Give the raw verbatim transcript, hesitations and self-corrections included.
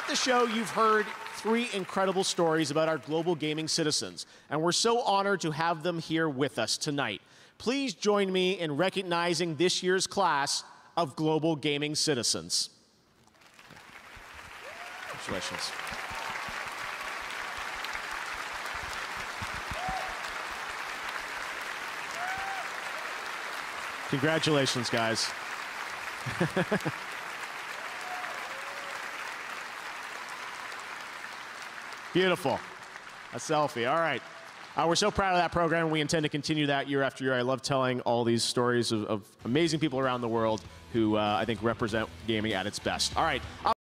Throughout the show, you've heard three incredible stories about our global gaming citizens, and we're so honored to have them here with us tonight. Please join me in recognizing this year's class of global gaming citizens. Congratulations. Congratulations, guys. Beautiful. A selfie. All right. Uh, we're so proud of that program, and we intend to continue that year after year. I love telling all these stories of, of amazing people around the world who uh, I think represent gaming at its best. All right.